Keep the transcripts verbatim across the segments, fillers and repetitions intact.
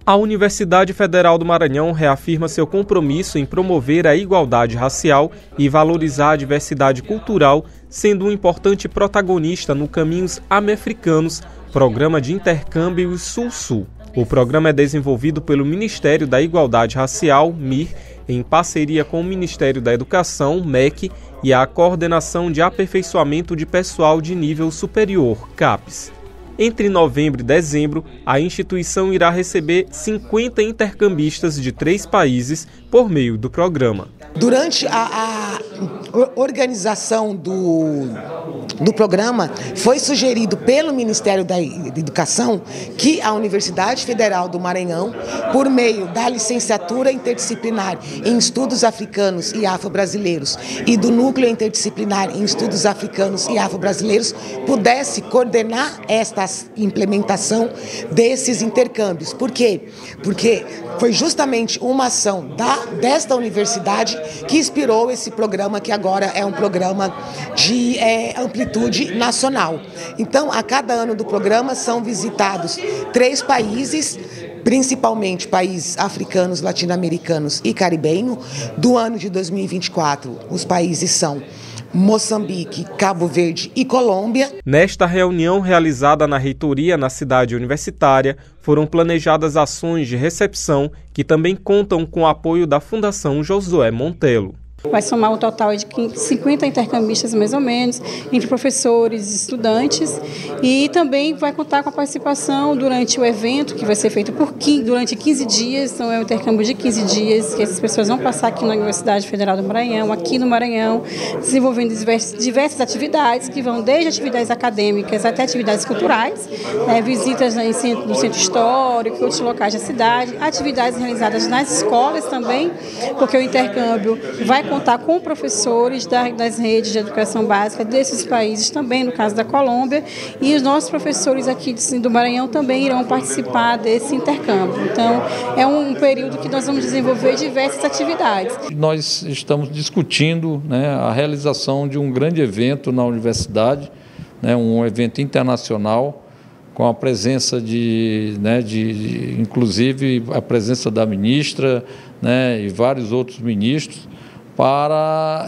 A Universidade Federal do Maranhão reafirma seu compromisso em promover a igualdade racial e valorizar a diversidade cultural, sendo um importante protagonista no Caminhos Amefricanos, programa de intercâmbio Sul-Sul. O programa é desenvolvido pelo Ministério da Igualdade Racial, M I R, em parceria com o Ministério da Educação, M E C, e a Coordenação de Aperfeiçoamento de Pessoal de Nível Superior, CAPES. Entre novembro e dezembro, a instituição irá receber cinquenta intercambistas de três países por meio do programa. Durante a, a organização do, do programa, foi sugerido pelo Ministério da Educação que a Universidade Federal do Maranhão, por meio da licenciatura interdisciplinar em estudos africanos e afro-brasileiros e do núcleo interdisciplinar em estudos africanos e afro-brasileiros, pudesse coordenar esta implementação desses intercâmbios. Por quê? Porque foi justamente uma ação da, desta universidade que inspirou esse programa, que agora é um programa de é, amplitude nacional. Então, a cada ano do programa são visitados três países, principalmente países africanos, latino-americanos e caribenhos. Do ano de dois mil e vinte e quatro, os países são Moçambique, Cabo Verde e Colômbia. Nesta reunião realizada na reitoria na cidade universitária, foram planejadas ações de recepção que também contam com o apoio da Fundação Josué Montelo. Vai somar um total de cinquenta intercambistas, mais ou menos, entre professores e estudantes, e também vai contar com a participação durante o evento, que vai ser feito por quinze, durante quinze dias, então é um intercâmbio de quinze dias, que essas pessoas vão passar aqui na Universidade Federal do Maranhão, aqui no Maranhão, desenvolvendo diversas, diversas atividades, que vão desde atividades acadêmicas até atividades culturais, né, visitas em centro, no centro histórico e outros locais da cidade, atividades realizadas nas escolas também, porque o intercâmbio vai contar com professores das redes de educação básica desses países, também no caso da Colômbia, e os nossos professores aqui do Maranhão também irão participar desse intercâmbio. Então, é um período que nós vamos desenvolver diversas atividades. Nós estamos discutindo, né, a realização de um grande evento na universidade, né, um evento internacional, com a presença de, né, de, de inclusive a presença da ministra, né, e vários outros ministros, para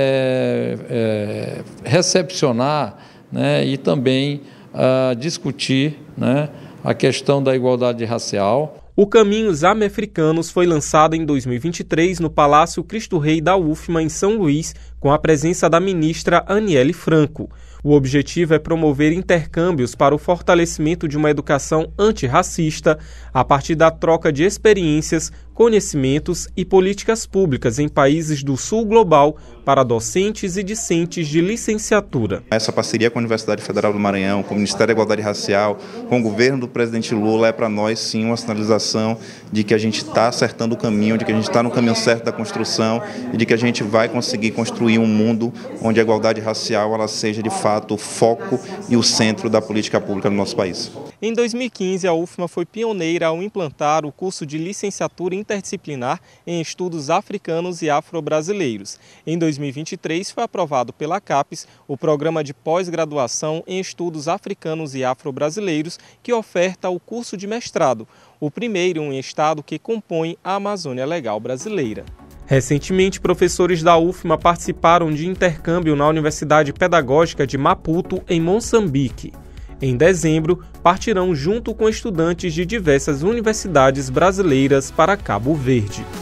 é, é, recepcionar, né, e também uh, discutir, né, a questão da igualdade racial. O Caminhos Amefricanos foi lançado em dois mil e vinte e três no Palácio Cristo Rei da U F M A, em São Luís, com a presença da ministra Aniele Franco. O objetivo é promover intercâmbios para o fortalecimento de uma educação antirracista a partir da troca de experiências, conhecimentos e políticas públicas em países do Sul Global para docentes e discentes de licenciatura. Essa parceria com a Universidade Federal do Maranhão, com o Ministério da Igualdade Racial, com o governo do presidente Lula, é para nós sim uma sinalização de que a gente está acertando o caminho, de que a gente está no caminho certo da construção e de que a gente vai conseguir construir um mundo onde a igualdade racial ela seja de fato o foco e o centro da política pública no nosso país. Em dois mil e quinze, a U F M A foi pioneira ao implantar o curso de licenciatura interdisciplinar em estudos africanos e afro-brasileiros. Em dois mil e vinte e três, foi aprovado pela CAPES o programa de pós-graduação em estudos africanos e afro-brasileiros, que oferta o curso de mestrado, o primeiro em estado que compõe a Amazônia Legal brasileira. Recentemente, professores da U F M A participaram de intercâmbio na Universidade Pedagógica de Maputo, em Moçambique. Em dezembro, partirão junto com estudantes de diversas universidades brasileiras para Cabo Verde.